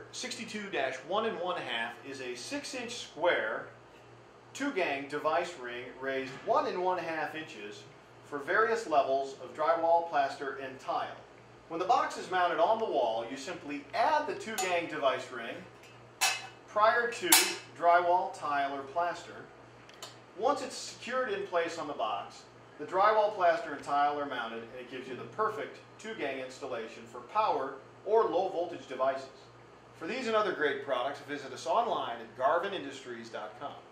62-1 1/2 is a 6-inch square 2-gang device ring raised 1 1/2 inches for various levels of drywall, plaster, and tile. When the box is mounted on the wall, you simply add the 2-gang device ring prior to drywall, tile, or plaster. Once it's secured in place on the box, the drywall, plaster, and tile are mounted, and it gives you the perfect 2-gang installation for power or low voltage devices. For these and other great products, visit us online at garvinindustries.com.